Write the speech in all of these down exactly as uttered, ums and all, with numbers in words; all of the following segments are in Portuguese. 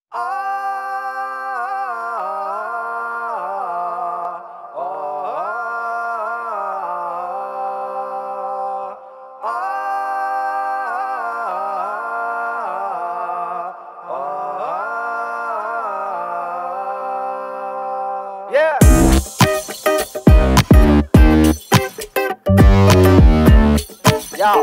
Yeah. Yo.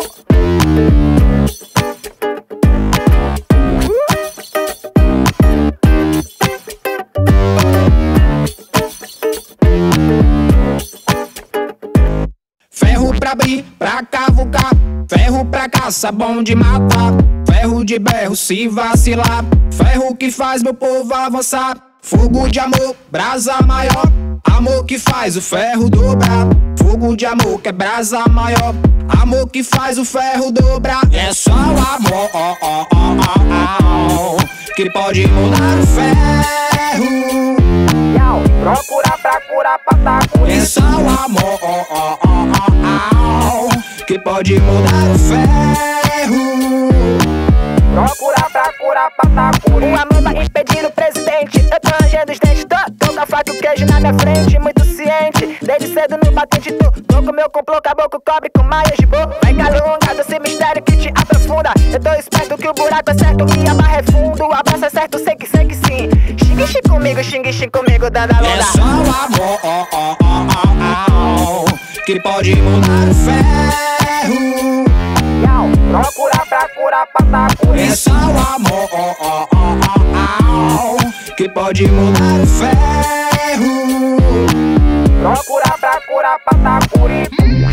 Ferro pra abrir, pra cavucar, ferro pra caça, bom de matar, ferro de berro se vacilar, ferro que faz meu povo avançar. Fogo de amor, brasa maior, amor que faz o ferro dobrar. Fogo de amor que é brasa maior, amor que faz o ferro dobrar. É só o amor, oh, oh, oh, oh, oh, que pode mudar o ferro. Procura pra curar patacuri. É só o amor, oh, oh, oh, oh, oh, que pode mudar o ferro. Procura pra curar patacuri. O amor vai impedir o presidente. Eu tô rangendo os dentes, tô, tô com a faca e o queijo na minha frente. Muito ciente, desde cedo no batente tô. Tô com meu complô, caboclo cobre com maias de boa. Vai calunga desse mistério que te aprofunda. Eu tô esperto que o buraco é certo e a barra é fundo. O abraço é certo, sei que sei que sim. Xingue xing comigo, xingue xing comigo, dando a É só o amor, oh, oh, oh, oh, oh, que pode mudar o ferro. Procura pra curar patacuri. É só o amor, oh, oh, oh, oh, oh, que pode mudar o ferro. Procura pra curar patacuri.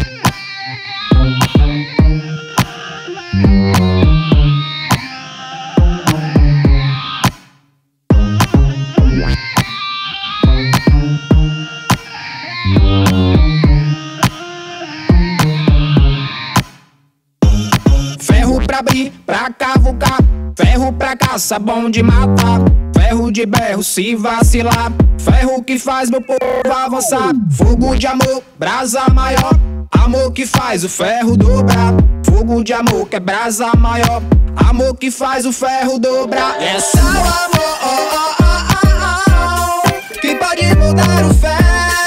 Ferro pra abrir, pra cavucar, ferro pra caça, bom de matar, ferro de berro se vacilar, ferro que faz meu povo avançar. Fogo de amor, brasa maior, amor que faz o ferro dobrar. Fogo de amor que é brasa maior, amor que faz o ferro dobrar. É só o amor, oh, oh, oh, oh, que pode mudar o ferro.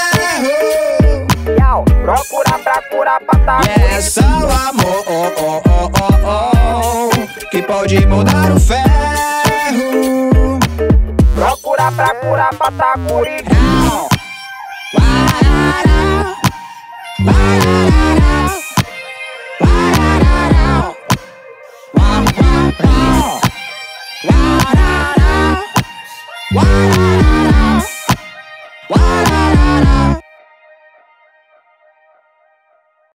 Procura pra curar patacuri. É só o amor, oh, oh, oh, oh, oh, que pode mudar o ferro. Procura pra curar patacuri. Wow.